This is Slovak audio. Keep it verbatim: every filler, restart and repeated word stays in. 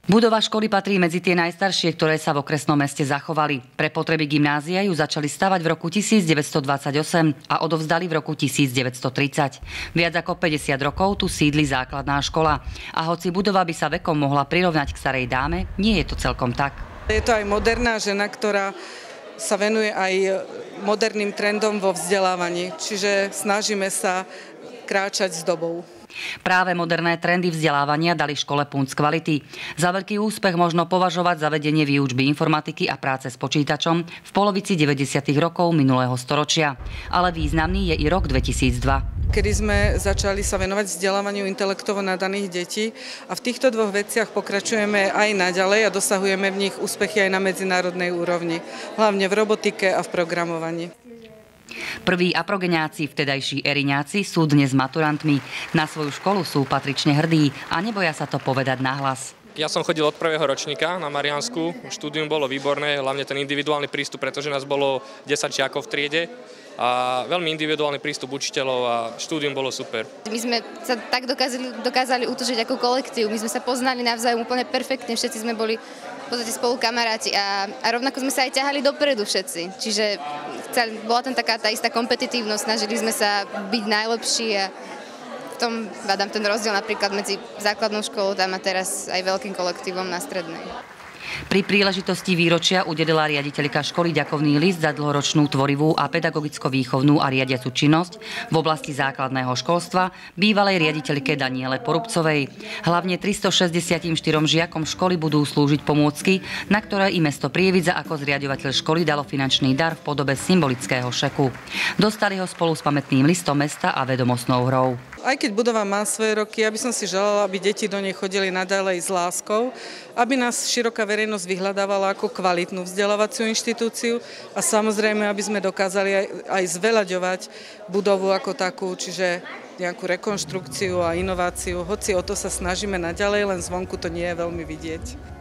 Budova školy patrí medzi tie najstaršie, ktoré sa v okresnom meste zachovali. Pre potreby gymnázia ju začali stavať v roku tisícdeväťstodvadsaťosem a odovzdali v roku tisícdeväťstotridsať. Viac ako päťdesiat rokov tu sídli základná škola. A hoci budova by sa vekom mohla prirovnať k starej dáme, nie je to celkom tak. Je to aj moderná žena, ktorá sa venuje aj moderným trendom vo vzdelávaní, čiže snažíme sa kráčať s dobou. Práve moderné trendy vzdelávania dali škole punc kvality. Za veľký úspech možno považovať zavedenie výučby informatiky a práce s počítačom v polovici deväťdesiatych rokov minulého storočia. Ale významný je i rok dvetisícdva. Kedy sme začali sa venovať vzdelávaniu intelektovo nadaných detí a v týchto dvoch veciach pokračujeme aj naďalej a dosahujeme v nich úspechy aj na medzinárodnej úrovni, hlavne v robotike a v programovaní. Prví aprogeňáci, vtedajší eriňáci, sú dnes maturantmi. Na svoju školu sú patrične hrdí a neboja sa to povedať nahlas. Ja som chodil od prvého ročníka na Mariánsku, štúdium bolo výborné, hlavne ten individuálny prístup, pretože nás bolo desať žiakov v triede a veľmi individuálny prístup učiteľov a štúdium bolo super. My sme sa tak dokázali, dokázali útočiť ako kolektív, my sme sa poznali navzájom úplne perfektne, všetci sme boli v podstate spolu kamaráti a, a rovnako sme sa aj ťahali dopredu všetci. Čiže chceli, bola tam taká tá istá kompetitívnosť, snažili sme sa byť najlepší a v tom badám ten rozdiel napríklad medzi základnou školou tam a teraz aj veľkým kolektívom na strednej. Pri príležitosti výročia udelila riaditeľka školy ďakovný list za dlhoročnú tvorivú a pedagogicko-výchovnú a riadiacu činnosť v oblasti základného školstva bývalej riaditeľke Daniele Porubcovej. Hlavne tristošesťdesiatštyrom žiakom školy budú slúžiť pomôcky, na ktoré i mesto Prievidza ako zriaďovateľ školy dalo finančný dar v podobe symbolického šeku. Dostali ho spolu s pamätným listom mesta a vedomostnou hrou. Aj keď budova má svoje roky, ja by som si želala, aby deti do nej chodili naďalej s láskou, aby nás široká verejnosť vyhľadávala ako kvalitnú vzdelávaciu inštitúciu a samozrejme, aby sme dokázali aj, aj zveľaďovať budovu ako takú, čiže nejakú rekonštrukciu a inováciu. Hoci o to sa snažíme naďalej, len zvonku to nie je veľmi vidieť.